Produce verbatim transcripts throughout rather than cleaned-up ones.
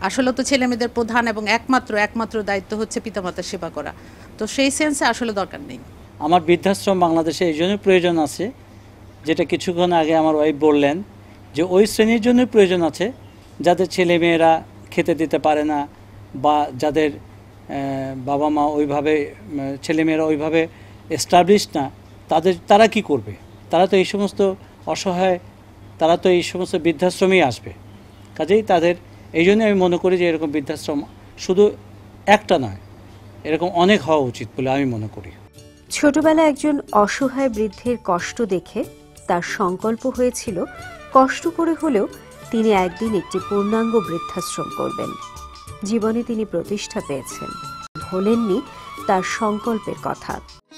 আসলে তো ছেলেমেয়েদের প্রধান এবং একমাত্র একমাত্র দায়িত্ব হচ্ছে পিতামাতার সেবা করা, তো সেই সেন্সে আসলে দরকার নেই। আমার বৃদ্ধাশ্রম বাংলাদেশে এই জন্যই প্রয়োজন আছে, যেটা কিছুক্ষণ আগে আমার ওয়াইফ বললেন, যে ওই শ্রেণীর জন্য প্রয়োজন আছে যাদের ছেলেমেয়েরা খেতে দিতে পারে না, বা যাদের বাবা মা ওইভাবে ছেলেমেয়েরা ওইভাবে এস্টাবলিশ না, তাদের তারা কি করবে? তারা তো এই সমস্ত অসহায়, তারা তো এই সমস্ত বৃদ্ধাশ্রমেই আসবে। কাজেই তাদের এই জন্য আমি মনে করি যে এরকম বৃদ্ধাশ্রম শুধু একটা নয়, এরকম অনেক হওয়া উচিত বলে আমি মনে করি। ছোটবেলায় একজন অসহায় বৃদ্ধের কষ্ট দেখে তার সংকল্প হয়েছিল কষ্ট করে হলেও তিনি একদিন একটি পূর্ণাঙ্গ বৃদ্ধাশ্রম করবেন। জীবনে তিনি প্রতিষ্ঠা পেয়েছেন, ভোলেননি তার সংকল্পের কথা।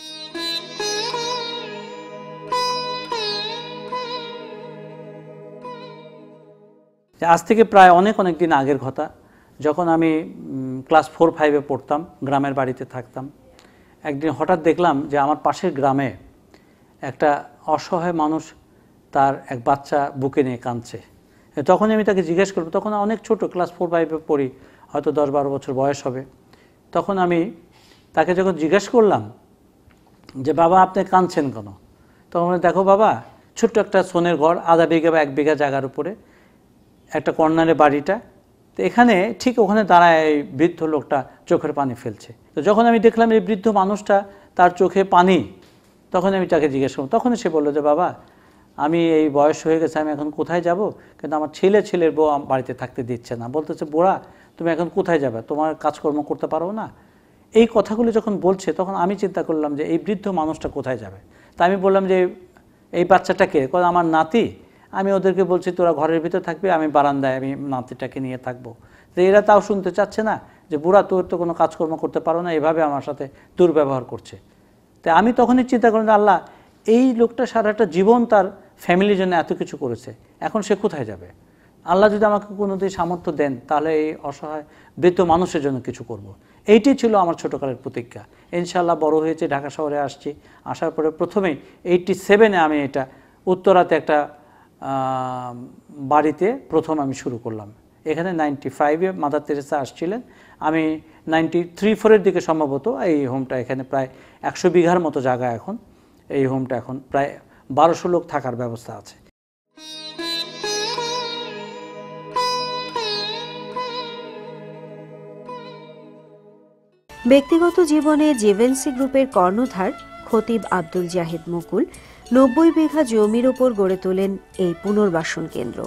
আজ থেকে প্রায় অনেক অনেক দিন আগের কথা, যখন আমি ক্লাস ফোর ফাইভে পড়তাম, গ্রামের বাড়িতে থাকতাম, একদিন হঠাৎ দেখলাম যে আমার পাশের গ্রামে একটা অসহায় মানুষ তার এক বাচ্চা বুকে নিয়ে কাঁদছে। তখন আমি তাকে জিজ্ঞেস করব, তখন অনেক ছোট, ক্লাস ফোর ফাইভে পড়ি, হয়তো দশ বারো বছর বয়স হবে। তখন আমি তাকে যখন জিজ্ঞেস করলাম যে বাবা আপনি কাঁদছেন কেন, তখন দেখো বাবা, ছোট্ট একটা সোনের ঘর, আধা বিঘা বা এক বিঘা জায়গার উপরে একটা কর্নারে বাড়িটা, তো এখানে ঠিক ওখানে দাঁড়ায় এই বৃদ্ধ লোকটা চোখের পানি ফেলছে। তো যখন আমি দেখলাম এই বৃদ্ধ মানুষটা তার চোখে পানি, তখন আমি তাকে জিজ্ঞেস করলাম, তখন সে বললো যে বাবা আমি এই বয়স হয়ে গেছে, আমি এখন কোথায় যাব, কিন্তু আমার ছেলে ছেলের বউ বাড়িতে থাকতে দিচ্ছে না, বলতেছে বুড়া তুমি এখন কোথায় যাবে, তোমার কাজকর্ম করতে পারো না। এই কথাগুলো যখন বলছে তখন আমি চিন্তা করলাম যে এই বৃদ্ধ মানুষটা কোথায় যাবে। তা আমি বললাম যে এই বাচ্চাটাকে, আমার নাতি, আমি ওদেরকে বলছি তোরা ঘরের ভিতরে থাকবি, আমি বারান্দায় আমি নাতিটাকে নিয়ে থাকবো। তো এরা তাও শুনতে চাচ্ছে না, যে বুড়া তোর তো কোনো কাজকর্ম করতে পারো না, এভাবে আমার সাথে দুর্ব্যবহার করছে। তাই আমি তখনই চিন্তা করলাম, আল্লাহ এই লোকটা সারাটা জীবন তার ফ্যামিলির জন্য এত কিছু করেছে, এখন সে কোথায় যাবে? আল্লাহ যদি আমাকে কোনোদিন সামর্থ্য দেন, তাহলে এই অসহায় বৃদ্ধ মানুষের জন্য কিছু করব। এইটি ছিল আমার ছোটোকালের প্রতিজ্ঞা। ইনশাআল্লাহ বড় হয়েছে, ঢাকা শহরে আসছি, আসার পরে প্রথমেই এইটটি সেভেনে আমি এটা উত্তরাতে একটা বাড়িতে প্রথম আমি শুরু করলাম। এখানে নাইনটি ফাইভে মাদার তেরেসা আসছিলেন, আমি নাইনটি থ্রি ফোরের দিকে সম্ভবত এই হোমটা, এখানে প্রায় একশো বিঘার মতো জায়গা, এখন এই হোমটা এখন প্রায় বারোশো লোক থাকার ব্যবস্থা আছে। ব্যক্তিগত জীবনে জিভেন্সি গ্রুপের কর্ণধার খতিব আব্দুল জাহিদ মুকুল নব্বই বিঘা জমির ওপর গড়ে তোলেন এই পুনর্বাসন কেন্দ্র।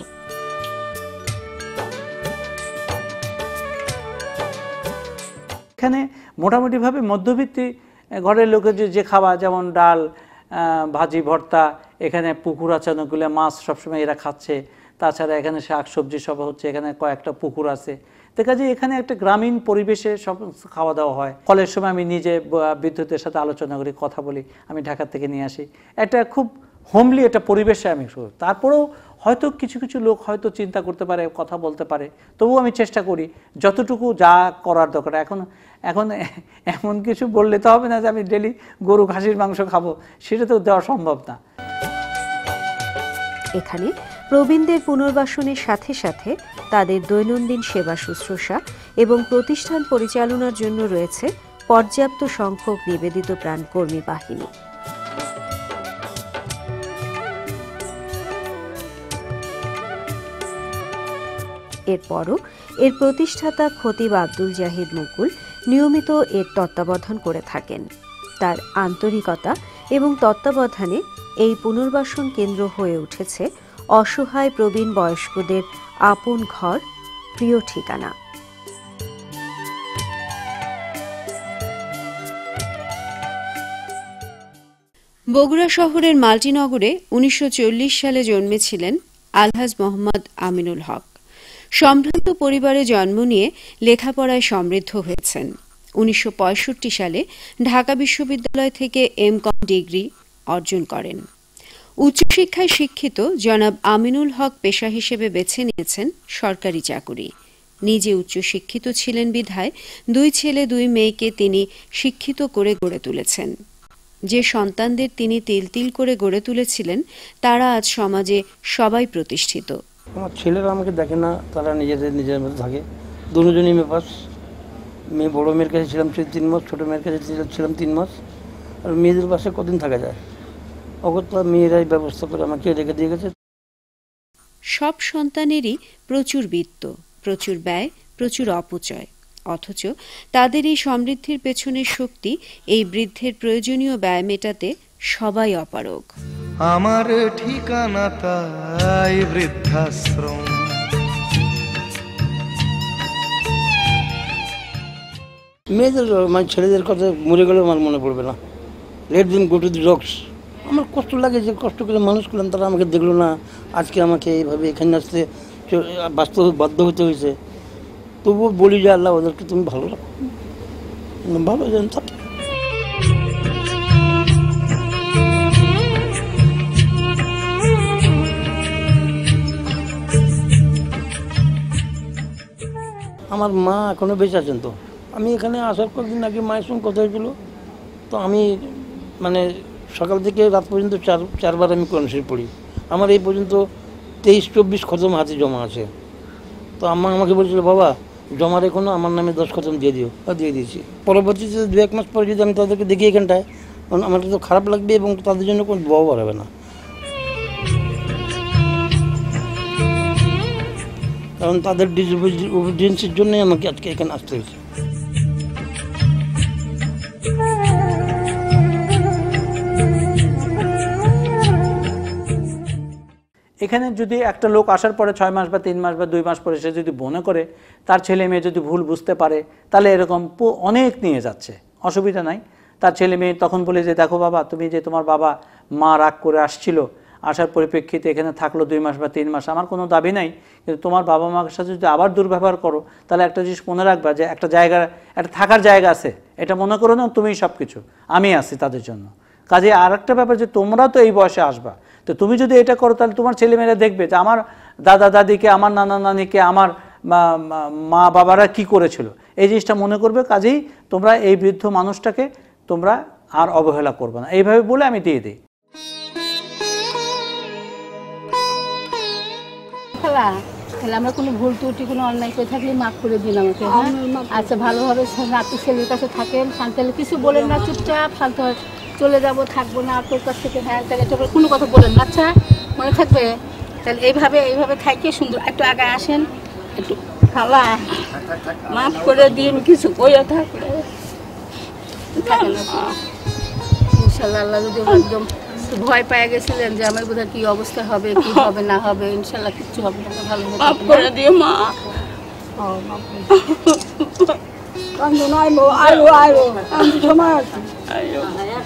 এখানে মোটামুটিভাবে মধ্যবিত্তি ঘরের লোকের যে খাওয়া, যেমন ডাল, ভাজি, ভর্তা, এখানে পুকুর আছে অনেকগুলো, মাছ সবসময় এরা খাচ্ছে, তাছাড়া এখানে শাক সবজি সব হচ্ছে, এখানে কয়েকটা পুকুর আছে। তো কাজে এখানে একটা গ্রামীণ পরিবেশে সব খাওয়া দাওয়া হয়। ফলের সময় আমি নিজে বিদ্যুতের সাথে আলোচনা করি, কথা বলি, আমি ঢাকা থেকে নিয়ে আসি। এটা খুব হোমলি একটা পরিবেশে আমি শুরু। তারপরেও হয়তো কিছু কিছু লোক হয়তো চিন্তা করতে পারে, কথা বলতে পারে, তবুও আমি চেষ্টা করি যতটুকু যা করার দরকার। এখন এখন এমন কিছু বললে তো হবে না যে আমি ডেলি গরু খাসির মাংস খাবো, সেটা তো দেওয়া সম্ভব না। এখানে প্রবীণদের পুনর্বাসনের সাথে সাথে তাদের দৈনন্দিন সেবা শুশ্রূষা এবং প্রতিষ্ঠান পরিচালনার জন্য রয়েছে পর্যাপ্ত সংখ্যক নিবেদিত প্রাণ কর্মী বাহিনী। এরপরও এর প্রতিষ্ঠাতা খতিব আব্দুল জাহিদ মুকুল নিয়মিত এর তত্ত্বাবধান করে থাকেন। তার আন্তরিকতা এবং তত্ত্বাবধানে এই পুনর্বাসন কেন্দ্র হয়ে উঠেছে অসহায় প্রবীণ বয়স্কদের আপন ঘর, প্রিয় ঠিকানা। বগুড়া শহরের মাল্টিনগরে উনিশশো চল্লিশ সালে জন্মেছিলেন আলহাজ মোহাম্মদ আমিনুল হক। সম্ভ্রান্ত পরিবারে জন্ম নিয়ে লেখাপড়ায় সমৃদ্ধ হয়েছেন। উনিশশো পঁয়ষট্টি সালে ঢাকা বিশ্ববিদ্যালয় থেকে এম কম ডিগ্রি অর্জন করেন। উচ্চশিক্ষায় শিক্ষিত জনাব আমিনুল হক পেশা হিসেবে বেছে নিয়েছেন সরকারি চাকুরি। নিজে উচ্চশিক্ষিত ছিলেন বিধায় দুই ছেলে দুই মেয়েকে তিনি শিক্ষিত করে গড়ে তুলেছেন। যে সন্তানদের তিনি তিল তিল করে গড়ে তুলেছিলেন তারা আজ সমাজে সবাই প্রতিষ্ঠিত। আমার ছেলেরা আমাকে দেখে না, তারা নিজেদের নিজের মধ্যে থাকে। দুজনই এম এ পাস। মেয়ে বড়ো মেয়ের কাছে ছিলাম তিন মাস, ছোটো মেয়ের কাছে ছিলাম তিন মাস। আর মেয়েদের পাশে কদিন থাকা যায়, অগত্যা মেয়েরাই ব্যবস্থা করে আমাকে রেখে দিয়ে গেছে। সব সন্তানেরই প্রচুর বিত্ত, প্রচুর ব্যয়, প্রচুর অপচয়, অথচ তাদের এই সমৃদ্ধির পেছনের শক্তি এই বৃদ্ধের প্রয়োজনীয় ব্যয় মেটাতে সবাই অপারগ। আমার ঠিকানা তাই বৃদ্ধাশ্রম। মেয়েদের মানে ছেলেদের কথা মরে গেলেও আমার মনে পড়বে না। Let them go to the dogs. আমার কষ্ট লাগে যে কষ্ট করে মানুষ করলাম, তারা আমাকে দেখলো না, আজকে আমাকে এইভাবে এখানে আসতে বাস্তব বাধ্য হতে হয়েছে। তবুও বলি যে আল্লাহ ওদেরকে তুমি ভালো রাখো, ভালো যেন থাকে। আমার মা এখনো বেঁচে আছেন। তো আমি এখানে আসার কয়েকদিন আগে মায়ের সঙ্গে কথা হয়েছিল। তো আমি মানে সকাল থেকে রাত পর্যন্ত চার চারবার আমি কোরআন শরীফ পড়ি। আমার এই পর্যন্ত তেইশ চব্বিশ খতম হাতে জমা আছে। তো আম্মা আমাকে বলছিল, বাবা জমা রেখো না, আমার নামে দশ খতম দিয়ে দিও। আর দিয়ে দিয়েছি। পরবর্তীতে দু এক মাস পরে যদি আমি তাদেরকে দেখি এখানটায়, আমার তো খারাপ লাগবে এবং তাদের জন্য কোনো দোয়াও বাড়াবে না, কারণ তাদের ডিসঅবিডিয়েন্সের জন্যই আমাকে আজকে এখানে আসতে হয়েছে। এখানে যদি একটা লোক আসার পরে ছয় মাস বা তিন মাস বা দুই মাস পরে সে যদি মনে করে তার ছেলে মেয়ে যদি ভুল বুঝতে পারে, তাহলে এরকম অনেক নিয়ে যাচ্ছে, অসুবিধা নাই। তার ছেলে মেয়ে তখন বলে যে দেখো বাবা, তুমি যে তোমার বাবা মা রাগ করে আসছিল, আসার পরিপ্রেক্ষিতে এখানে থাকলো দুই মাস বা তিন মাস, আমার কোনো দাবি নাই, কিন্তু তোমার বাবা মার সাথে যদি আবার দুর্ব্যবহার করো, তাহলে একটা জিনিস মনে রাখবা যে একটা জায়গা, একটা থাকার জায়গা আছে, এটা মনে করো না তুমিই সব কিছু, আমি আছি তাদের জন্য। কাজে আর একটা ব্যাপার যে তোমরা তো এই বয়সে আসবা, তো তুমি যদি এটা করো তাহলে তোমার ছেলেমেয়েরা দেখবে যে আমার দাদা দাদিকে, আমার নানা নানিকে, আমার মা বাবারা কি করেছিল, এই জিনিসটা মনে করবে। কাজেই তোমরা এই বৃদ্ধ মানুষটাকে তোমরা আর অবহেলা করবে না, এইভাবে বলে আমি দিয়ে দিই। তাহলে আমরা কোনো ভুল ত্রুটি কোনো অন্যায় করে থাকলে মাফ করে দিন আমাকে। হ্যাঁ আচ্ছা, ভালোভাবে নাতি ছেলের কাছে থাকেন, শান্তালে কিছু বলেন না, চুপচাপ শান্ত হয়ে চলে যাবো, থাকবো না আর তোর কাছ থেকে। হ্যাঁ তাহলে এটা কোনো কথা বলেন না, আচ্ছা মনে থাকবে। তাহলে এইভাবে এইভাবে থাকে সুন্দর। একটু আগে আসেন, একটু খালা মাফ করে দিন, কিছু বইয়া থাকলে থাকেন ইনশাল্লাহ। আল্লাহ যদি একদম ভয় পেয়ে গেছিলেন যে আমার বোধহয় কি অবস্থা হবে, কি হবে না হবে, ইনশাল্লাহ কিচ্ছু হবে না, ভালো মাফ করে দিও মা। ও মাফ করে দিও। কান্দো না, আইবো আইবো আইবো আমি সময় আছে। আইবো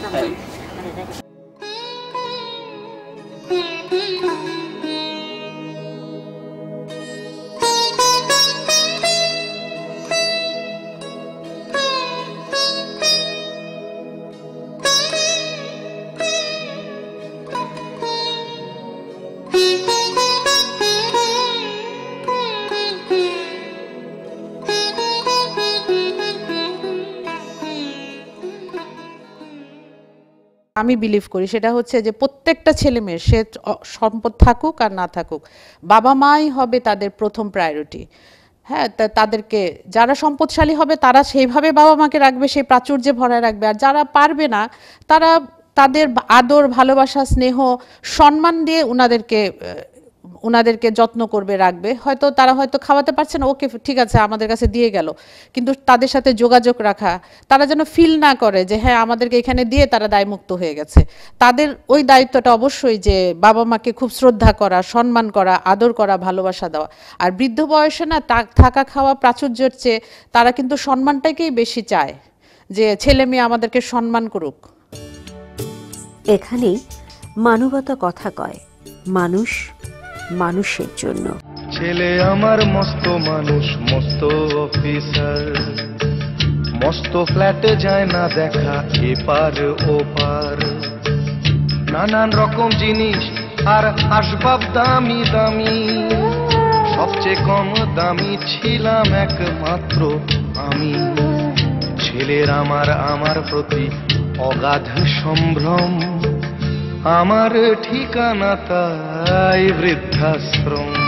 আমি বিলিভ করি সেটা হচ্ছে যে প্রত্যেকটা ছেলে মেয়ে সে সম্পদ থাকুক আর না থাকুক, বাবা মাই হবে তাদের প্রথম প্রায়োরিটি। হ্যাঁ, তাদেরকে যারা সম্পদশালী হবে তারা সেইভাবে বাবা মাকে রাখবে, সেই প্রাচুর্যে ভরায় রাখবে। আর যারা পারবে না তারা তাদের আদর, ভালোবাসা, স্নেহ, সম্মান দিয়ে উনাদেরকে উনাদেরকে যত্ন করবে, রাখবে। হয়তো তারা হয়তো খাওয়াতে পারছে না, ওকে ঠিক আছে আমাদের কাছে দিয়ে গেল, কিন্তু তাদের সাথে যোগাযোগ রাখা, তারা যেন ফিল না করে যে হ্যাঁ আমাদেরকে এখানে দিয়ে তারা দায়মুক্ত হয়ে গেছে। তাদের ওই দায়িত্বটা অবশ্যই যে বাবা মাকে খুব শ্রদ্ধা করা, সম্মান করা, আদর করা, ভালোবাসা দেওয়া। আর বৃদ্ধ বয়সে না থাকা খাওয়া প্রাচুর্যের চেয়ে তারা কিন্তু সম্মানটাকেই বেশি চায়, যে ছেলে মেয়ে আমাদেরকে সম্মান করুক। এখানেই মানবতা কথা কয়, মানুষ মানুষের জন্য। ছেলে আমার মস্ত মানুষ, মস্ত অফিসার, মস্ত ফ্ল্যাটে যায় না দেখা এপার ওপার, নানান রকম জিনিস আর আসবাব দামি দামি, সবচেয়ে কম দামি ছিলাম একমাত্র আমি। ছেলের আমার আমার প্রতি অগাধ সম্ভ্রম, আমার ঠিকানা তাই বৃদ্ধাশ্রম।